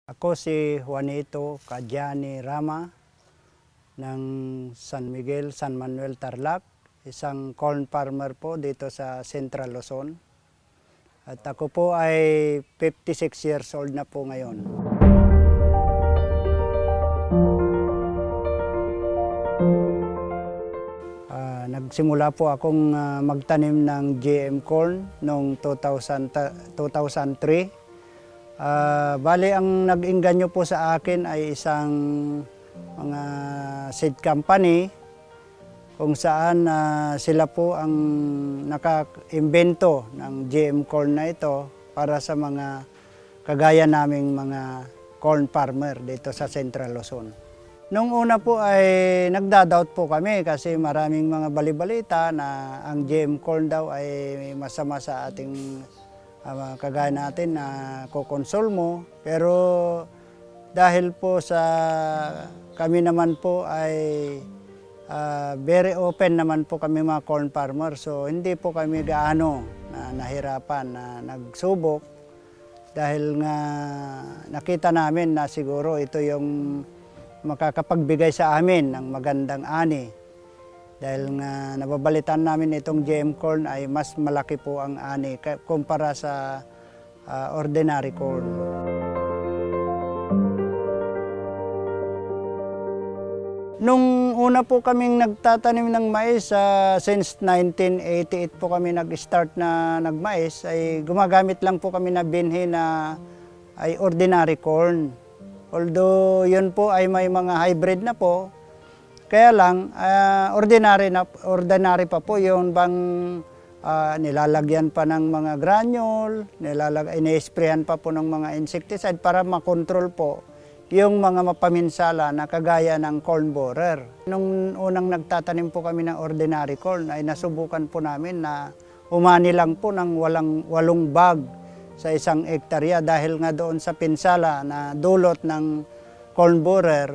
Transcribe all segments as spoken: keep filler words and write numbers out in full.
Ako si Juanito, Jhonny, Rama ng San Miguel, San Manuel, Tarlac. Isang corn farmer po dito sa Central Luzon. At ako po ay fifty-six years old na po ngayon. Uh, nagsimula po akong uh, magtanim ng G M corn noong two thousand three. Uh, bali, ang nag-inganyo po sa akin ay isang mga seed company kung saan uh, sila po ang naka-imbento ng G M corn na ito para sa mga kagaya naming mga corn farmer dito sa Central Luzon. Nung una po ay nagda-doubt po kami kasi maraming mga balibalita na ang G M corn daw ay masama sa ating uh, kagaya natin na kukonsol mo. Pero dahil po sa kami naman po ay uh, very open naman po kami mga corn farmer, so hindi po kami gaano na nahirapan na nagsubok dahil nga nakita namin na siguro ito yung makakapagbigay sa amin ng magandang ani. Dahil nga nababalitan namin itong G M corn ay mas malaki po ang ani kumpara sa uh, ordinary corn. Nung una po kaming nagtatanim ng mais, uh, since nineteen eighty-eight po kami nag-start na nagmais, ay gumagamit lang po kami na binhi na ay ordinary corn. Although yun po ay may mga hybrid na po, kaya lang uh, ordinary, na, ordinary pa po yun bang uh, nilalagyan pa ng mga granule, nilalag, ini-sprayan pa po ng mga insecticide para makontrol po yung mga mapaminsala na kagaya ng corn borer. Nung unang nagtatanim po kami ng ordinary corn ay nasubukan po namin na umani lang po ng walang, walong bag sa isang hektarya dahil nga doon sa pinsala na dulot ng corn borer.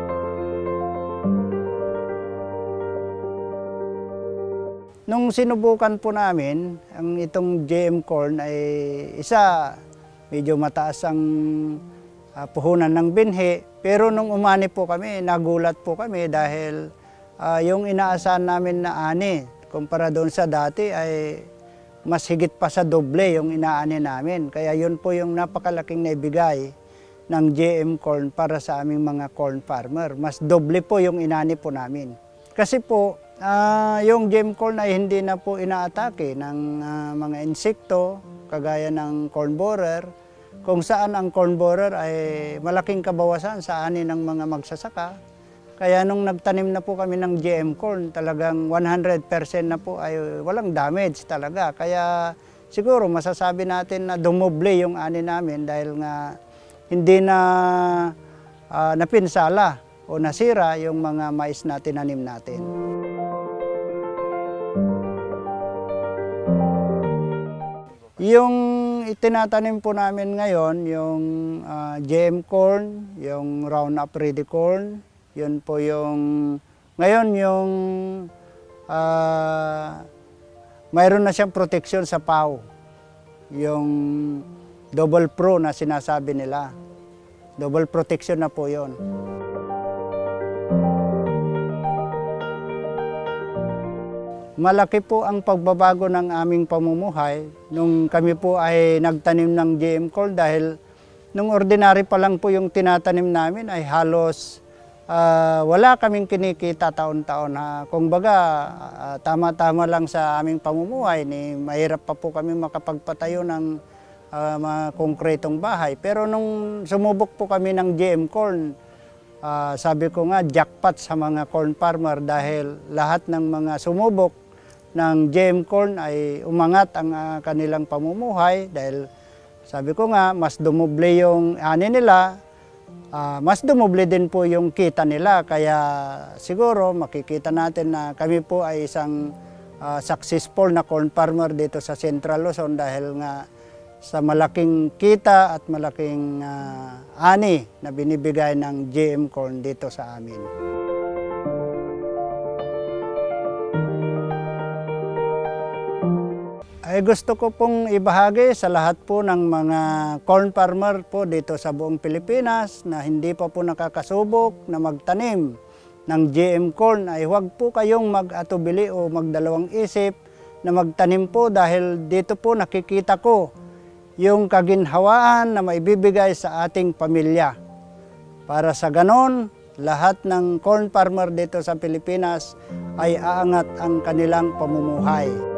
Nung sinubukan po namin, ang itong G M corn ay isa, medyo mataas ang Uh, puhunan ng binhi, pero nung umani po kami, nagulat po kami dahil uh, yung inaasahan namin na ani, kumpara doon sa dati ay mas higit pa sa doble yung inaani namin. Kaya yun po yung napakalaking naibigay ng G M corn para sa aming mga corn farmer. Mas doble po yung inani po namin. Kasi po, uh, yung G M corn ay hindi na po inaatake ng uh, mga insekto, kagaya ng corn borer, kung saan ang corn borer ay malaking kabawasan sa ani ng mga magsasaka. Kaya nung nagtanim na po kami ng G M corn, talagang one hundred percent na po ay walang damage talaga. Kaya siguro masasabi natin na dumoble yung ani namin dahil nga hindi na uh, napinsala o nasira yung mga mais na tinanim natin. Yung itinatanim po namin ngayon, yung uh, G M corn, yung Roundup Ready corn, yun po yung, ngayon yung uh, mayroon na siyang protection sa P A W, yung double pro na sinasabi nila, double protection na po yun. Malaki po ang pagbabago ng aming pamumuhay nung kami po ay nagtanim ng G M corn dahil nung ordinary pa lang po yung tinatanim namin ay halos uh, wala kaming kinikita taon-taon. Kung baga, uh, tama-tama lang sa aming pamumuhay, ni mahirap pa po kami makapagpatayo ng uh, mga konkretong bahay. Pero nung sumubok po kami ng G M corn, uh, sabi ko nga jackpot sa mga corn farmer dahil lahat ng mga sumubok ng G M corn ay umangat ang uh, kanilang pamumuhay dahil sabi ko nga mas dumoble yung ani nila, uh, mas dumoble din po yung kita nila. Kaya siguro makikita natin na kami po ay isang uh, successful na corn farmer dito sa Central Luzon dahil nga sa malaking kita at malaking uh, ani na binibigay ng G M corn dito sa amin. ay gusto ko pong ibahagi sa lahat po ng mga corn farmer po dito sa buong Pilipinas na hindi pa po nakakasubok na magtanim ng G M corn ay huwag po kayong mag-atubili o magdalawang isip na magtanim po dahil dito po nakikita ko yung kaginhawaan na maibibigay sa ating pamilya. Para sa ganon, lahat ng corn farmer dito sa Pilipinas ay aangat ang kanilang pamumuhay.